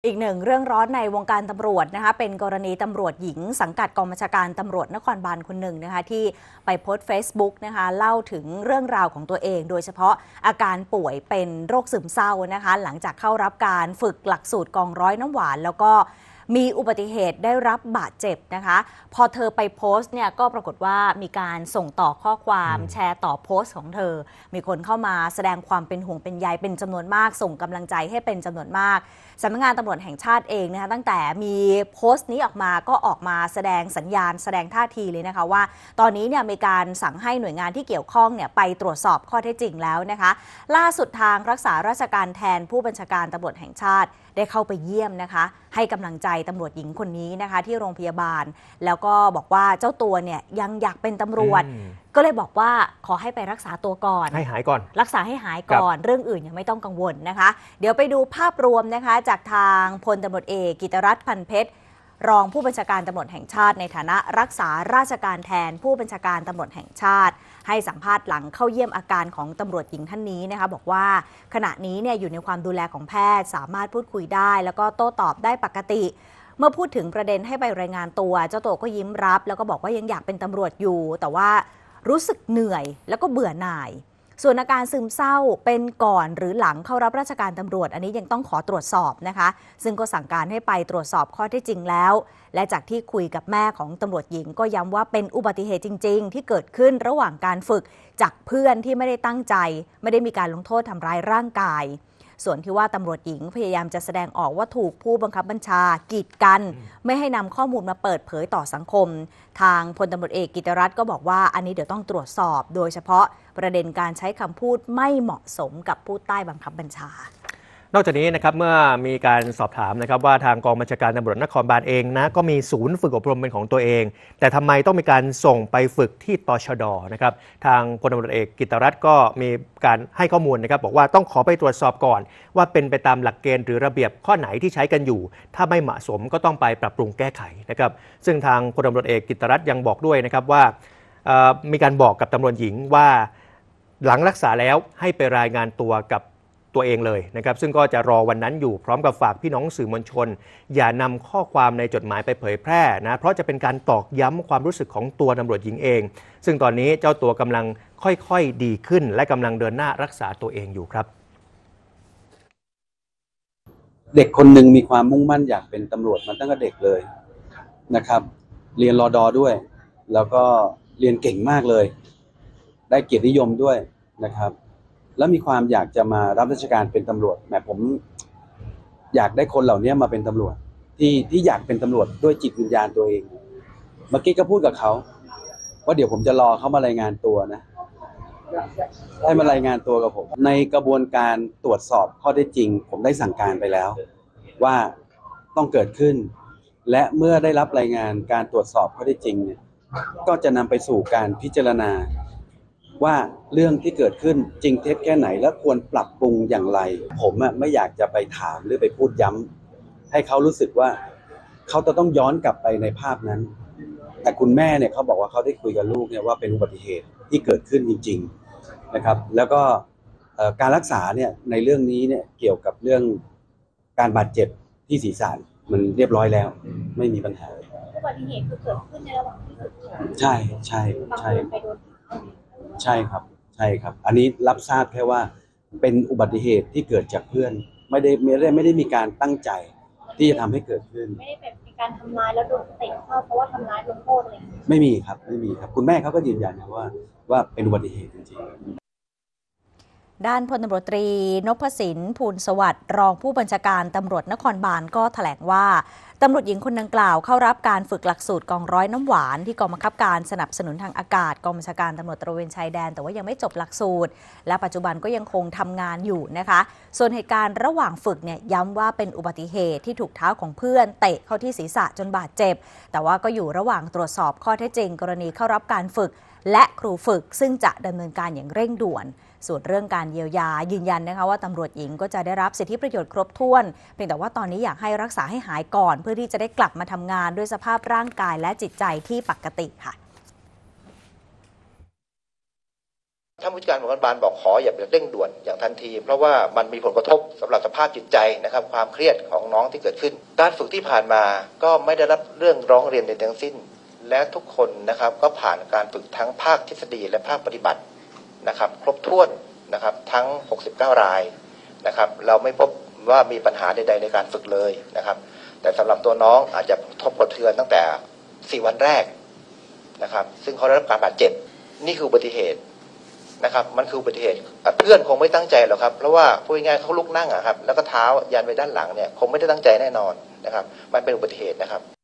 อีกหนึ่งเรื่องร้อนในวงการตำรวจนะคะเป็นกรณีตำรวจหญิงสังกัดกองบัญชาการตำรวจนครบาลคนหนึ่งนะคะที่ไปโพสต์ Facebook นะคะเล่าถึงเรื่องราวของตัวเองโดยเฉพาะอาการป่วยเป็นโรคซึมเศร้านะคะหลังจากเข้ารับการฝึกหลักสูตรกองร้อยน้ำหวานแล้วก็มีอุบัติเหตุได้รับบาดเจ็บนะคะพอเธอไปโพสต์เนี่ยก็ปรากฏว่ามีการส่งต่อข้อความแชร์ต่อโพสต์ของเธอมีคนเข้ามาแสดงความเป็นห่วงเป็นใยเป็นจำนวนมากส่งกำลังใจให้เป็นจำนวนมากสำนักงานตำรวจแห่งชาติเองนะคะตั้งแต่มีโพสต์นี้ออกมาก็ออกมาแสดงสัญญาณแสดงท่าทีเลยนะคะว่าตอนนี้เนี่ยมีการสั่งให้หน่วยงานที่เกี่ยวข้องเนี่ยไปตรวจสอบข้อเท็จจริงแล้วนะคะล่าสุดทางรักษาราชการแทนผู้บัญชาการตำรวจแห่งชาติได้เข้าไปเยี่ยมนะคะให้กำลังใจตำรวจหญิงคนนี้นะคะที่โรงพยาบาลแล้วก็บอกว่าเจ้าตัวเนี่ยยังอยากเป็นตำรวจก็เลยบอกว่าขอให้ไปรักษาตัวก่อนให้หายก่อนรักษาให้หายก่อนเรื่องอื่นยังไม่ต้องกังวลนะคะเดี๋ยวไปดูภาพรวมนะคะจากทางพลตำรวจเอกกิตรัตน์ พันเพชรรองผู้บัญชาการตำรวจแห่งชาติในฐานะรักษาราชการแทนผู้บัญชาการตำรวจแห่งชาติให้สัมภาษณ์หลังเข้าเยี่ยมอาการของตำรวจหญิงท่านนี้นะคะบอกว่าขณะนี้เนี่ยอยู่ในความดูแลของแพทย์สามารถพูดคุยได้แล้วก็โต้ตอบได้ปกติเมื่อพูดถึงประเด็นให้ไปรายงานตัวเจ้าตัวก็ยิ้มรับแล้วก็บอกว่ายังอยากเป็นตำรวจอยู่แต่ว่ารู้สึกเหนื่อยแล้วก็เบื่อหน่ายส่วนอาการซึมเศร้าเป็นก่อนหรือหลังเข้ารับราชการตำรวจอันนี้ยังต้องขอตรวจสอบนะคะซึ่งก็สั่งการให้ไปตรวจสอบข้อเท็จจริงแล้วและจากที่คุยกับแม่ของตำรวจหญิงก็ย้ำว่าเป็นอุบัติเหตุจริงๆที่เกิดขึ้นระหว่างการฝึกจากเพื่อนที่ไม่ได้ตั้งใจไม่ได้มีการลงโทษทำร้ายร่างกายส่วนที่ว่าตำรวจหญิงพยายามจะแสดงออกว่าถูกผู้บังคับบัญชากีดกันไม่ให้นำข้อมูลมาเปิดเผยต่อสังคมทางพลตำรวจเอกกิตรัตน์ก็บอกว่าอันนี้เดี๋ยวต้องตรวจสอบโดยเฉพาะประเด็นการใช้คำพูดไม่เหมาะสมกับผู้ใต้บังคับบัญชานอกจากนี้นะครับเมื่อมีการสอบถามนะครับว่าทางกองบัญชาการตำรวจนครบาลเองนะก็มีศูนย์ฝึกอบรมเป็นของตัวเองแต่ทำไมต้องมีการส่งไปฝึกที่ตชด.นะครับทางพลตำรวจเอกกิตรัตน์ก็มีการให้ข้อมูลนะครับบอกว่าต้องขอไปตรวจสอบก่อนว่าเป็นไปตามหลักเกณฑ์หรือระเบียบข้อไหนที่ใช้กันอยู่ถ้าไม่เหมาะสมก็ต้องไปปรับปรุงแก้ไขนะครับซึ่งทางพลตำรวจเอกกิตรัตน์ยังบอกด้วยนะครับว่ามีการบอกกับตำรวจหญิงว่าหลังรักษาแล้วให้ไปรายงานตัวกับตัวเองเลยนะครับซึ่งก็จะรอวันนั้นอยู่พร้อมกับฝากพี่น้องสื่อมวลชนอย่านำข้อความในจดหมายไปเผยแพร่นะเพราะจะเป็นการตอกย้ำความรู้สึกของตัวตำรวจหญิงเองซึ่งตอนนี้เจ้าตัวกำลังค่อยๆดีขึ้นและกำลังเดินหน้ารักษาตัวเองอยู่ครับเด็กคนหนึ่งมีความมุ่งมั่นอยากเป็นตำรวจมาตั้งแต่เด็กเลยนะครับเรียนรด.ด้วยแล้วก็เรียนเก่งมากเลยได้เกียรตินิยมด้วยนะครับแล้วมีความอยากจะมารับราชการเป็นตำรวจแหมผมอยากได้คนเหล่านี้มาเป็นตำรวจที่อยากเป็นตำรวจด้วยจิตวิญญาณตัวเองเมื่อกี้ก็พูดกับเขาว่าเดี๋ยวผมจะรอเขามารายงานตัวนะให้มารายงานตัวกับผมในกระบวนการตรวจสอบข้อเท็จจริงผมได้สั่งการไปแล้วว่าต้องเกิดขึ้นและเมื่อได้รับรายงานการตรวจสอบข้อเท็จจริงเนี่ยก็จะนำไปสู่การพิจารณาว่าเรื่องที่เกิดขึ้นจริงเท็จแค่ไหนและควรปรับปรุงอย่างไรผมไม่อยากจะไปถามหรือไปพูดย้ำให้เขารู้สึกว่าเขาจะต้องย้อนกลับไปในภาพนั้นแต่คุณแม่เนี่ยเขาบอกว่าเขาได้คุยกับลูกเนี่ยว่าเป็นอุบัติเหตุที่เกิดขึ้นจริงๆนะครับแล้วก็การรักษาเนี่ยในเรื่องนี้เนี่ยเกี่ยวกับเรื่องการบาดเจ็บที่ศีรษะมันเรียบร้อยแล้วไม่มีปัญหาอุบัติเหตุคือเกิดขึ้นในระหว่างที่ฝึกใช่ใช่ใช่ใช่ครับใช่ครับอันนี้รับทราบแค่ว่าเป็นอุบัติเหตุที่เกิดจากเพื่อนไม่ได้มีการตั้งใจที่จะทำให้เกิดขึ้นไม่ได้แบบมีการทำร้ายแล้วโดนเตะเข้าเพราะว่าทำร้ายโดนโทษอะไรอย่างนี้ไม่มีครับไม่มีครับคุณแม่เขาก็ยืนยันนะว่าเป็นอุบัติเหตุจริงๆด้านพลตำรวจตรีนพสิน ภูลสวัสดิ์รองผู้บัญชาการตำรวจนครบาลก็แถลงว่าตำรวจหญิงคนดังกล่าวเข้ารับการฝึกหลักสูตรกองร้อยน้ำหวานที่กองบังคับการสนับสนุนทางอากาศกองบัญชาการตำรวจตระเวนชายแดนแต่ว่ายังไม่จบหลักสูตรและปัจจุบันก็ยังคงทำงานอยู่นะคะส่วนเหตุการณ์ระหว่างฝึกเนี่ยย้ำว่าเป็นอุบัติเหตุที่ถูกเท้าของเพื่อนเตะเข้าที่ศีรษะจนบาดเจ็บแต่ว่าก็อยู่ระหว่างตรวจสอบข้อเท็จจริงกรณีเข้ารับการฝึกและครูฝึกซึ่งจะดำเนินการอย่างเร่งด่วนส่วนเรื่องการเยียวยายืนยันนะคะว่าตำรวจหญิงก็จะได้รับสิทธิประโยชน์ครบถ้วนเพียงแต่ว่าตอนนี้อยากให้รักษาให้หายก่อนเพื่อที่จะได้กลับมาทำงานด้วยสภาพร่างกายและจิตใจที่ปกติค่ะท่านผู้การตำรวจนครบาลบอกขออย่าเร่งด่วนอย่างทันทีเพราะว่ามันมีผลกระทบสำหรับสภาพจิตใจนะครับความเครียดของน้องที่เกิดขึ้นการฝึกที่ผ่านมาก็ไม่ได้รับเรื่องร้องเรียนใดทั้งสิ้นและทุกคนนะครับก็ผ่านการฝึกทั้งภาคทฤษฎีและภาคปฏิบัตินะครับครบถ้วนนะครับทั้ง69รายนะครับเราไม่พบว่ามีปัญหาใดๆในการฝึกเลยนะครับแต่สำหรับตัวน้องอาจจะทบกระเทือนตั้งแต่4วันแรกนะครับซึ่งเขาได้รับการบาดเจ็บนี่คืออุบัติเหตุนะครับมันคืออุบัติเหตุเพื่อนคงไม่ตั้งใจหรอกครับเพราะว่าพูดง่ายๆเขาลุกนั่งอะครับแล้วก็เท้ายันไปด้านหลังเนี่ยคงไม่ได้ตั้งใจแน่นอนนะครับมันเป็นอุบัติเหตุนะครับ